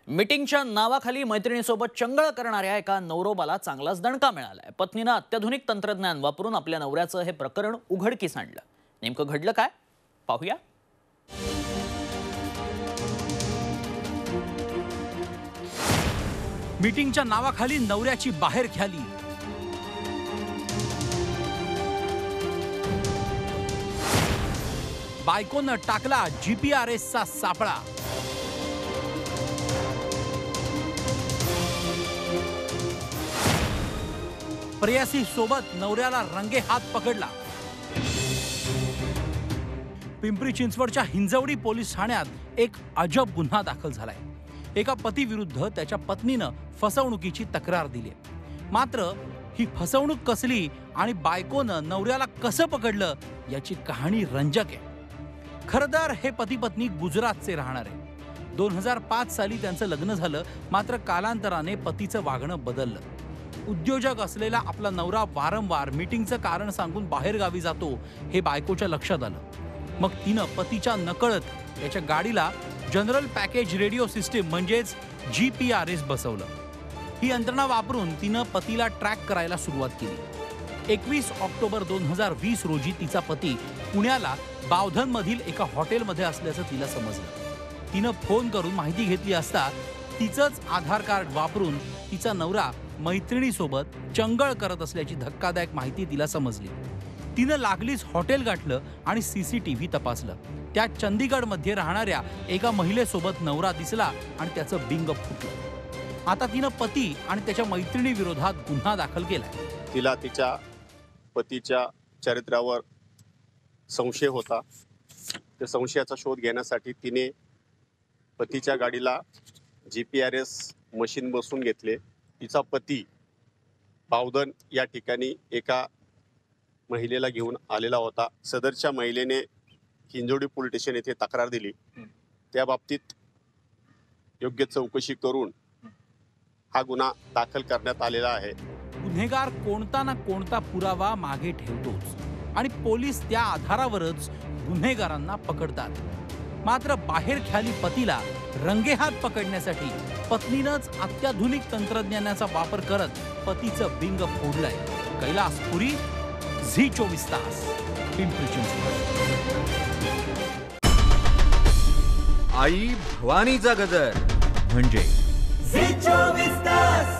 मीटिंगच्या नावाखाली मैत्रिणीसोबत चंगळ करणाऱ्या एका नवरोबाला चांगलाच दणका मिळालाय। पत्नीने अत्याधुनिक तंत्रज्ञान वापरून आपल्या नवऱ्याचं हे प्रकरण उघडकीस आणलं। नेमकं घडलं काय पाहूया। मीटिंगच्या नावाखाली नवऱ्याची बाहेर ख्याली। बायकोनं टाकला जीपीआरएसचा सापळा। प्रेयसी सोबत नवऱ्याला रंगे हात पकडला। पिंपरी चिंचवडच्या हिंजवडी पोलीस ठाण्यात एक अजब गुन्हा दाखल झालाय। एका पती विरुद्ध त्याच्या पत्नीनं फसवणुकीची तक्रार दिली। मात्र ही फसवणूक कसली आणि बायकोनं नवऱ्याला कसं पकडलं याची कहाणी रंजक आहे। खरंतर हे पती पत्नी गुजरातचे राहणार आहे। 2005 साली त्यांचं लग्न झालं, मात्र कालांतराने पतीचं वागणं बदललं। उद्योजक असलेला आपला नवरा वारंवार मीटिंगचं कारण सांगून बाहेर गावी जातो हे बायकोच्या लक्षात आलं। मग तिनं पतीच्या नकळत त्याच्या गाडीला जनरल पॅकेज रेडिओ सिस्टीम म्हणजेच जीपीआरएस बसवलं। ही यंत्रणा वापरून तिनं पतीला ट्रॅक करायला सुरुवात केली। 21 ऑक्टोबर 2020 रोजी तिचा पती पुण्याला बावधनमधील एका हॉटेलमध्ये असल्याचं तिला समजलं। तिनं फोन करून माहिती घेतली असता तिचंच आधार कार्ड वापरून तिचा नवरा मैत्रिणीसोबत चंगळ करत असल्याची धक्कादायक माहिती तिला समजली। तिनं लागलीच हॉटेल गाठलं आणि सीसीटीव्ही तपासलं। त्यात चंदीगडमध्ये राहणाऱ्या एका महिलेसोबत नवरा दिसला आणि त्याचं बिंग फुटलं। आता तिनं पती आणि त्याच्या मैत्रिणी विरोधात गुन्हा दाखल केलाय। तिला तिच्या पतीच्या चरित्रावर संशय होता। त्या संशयाचा शोध घेण्यासाठी तिने पतीच्या गाडीला जीपीआरएस मशीन बसवून घेतले। तिचा पती बावधन या ठिकाणी एका महिलेला घेऊन आलेला होता। सदरच्या महिलेने हिंजवडी पोलीस स्टेशन येथे तक्रार दिली। त्या बाबतीत योग्य चौकशी करून हा गुन्हा दाखल करण्यात आलेला आहे। गुन्हेगार कोणता ना कोणता पुरावा मागे ठेवतोच आणि पोलीस त्या आधारावरच गुन्हेगारांना पकडतात। मात्र बाहेर ख्याली पतीला रंगेहात पकडण्यासाठी पत्नीनंच अत्याधुनिक तंत्रज्ञानाचा वापर करत पतीचं बिंग फोडलंय। कैलासपुरी, झी24 तास, पिंपरी चिंचवड। आई भवानीचा गजर म्हणजे झी24 तास।